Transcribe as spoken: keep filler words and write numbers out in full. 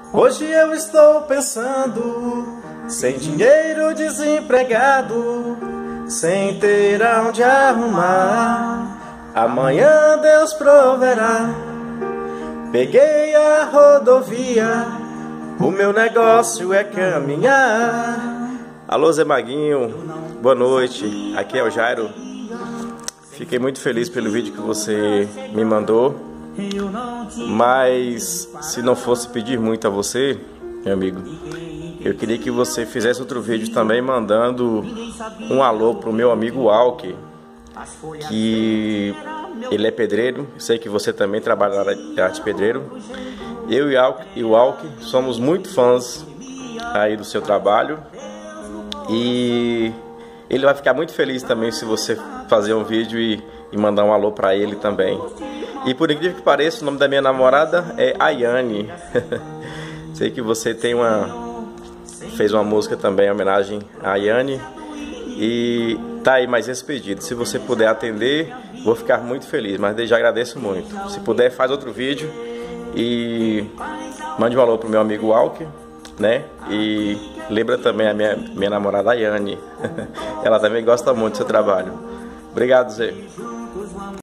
Hoje eu estou pensando, sem dinheiro, desempregado, sem ter aonde arrumar. Amanhã Deus proverá. Peguei a rodovia, o meu negócio é caminhar. Alô, Zé Maguinho, boa noite, aqui é o Jairo. Fiquei muito feliz pelo vídeo que você me mandou, mas se não fosse pedir muito a você, meu amigo, eu queria que você fizesse outro vídeo também mandando um alô pro meu amigo Alck, que ele é pedreiro. Sei que você também trabalha na área de arte pedreiro. Eu e o Alck somos muito fãs aí do seu trabalho, e ele vai ficar muito feliz também se você fazer um vídeo e, e mandar um alô para ele também. E por incrível que pareça, o nome da minha namorada é Ayane. Sei que você tem uma fez uma música também em homenagem a Ayane, e tá aí mais esse pedido. Se você puder atender, vou ficar muito feliz, mas desde já agradeço muito. Se puder, faz outro vídeo e mande um alô pro meu amigo Alck, né? E lembra também a minha, minha namorada Ayane. Ela também gosta muito do seu trabalho. Obrigado, Zé.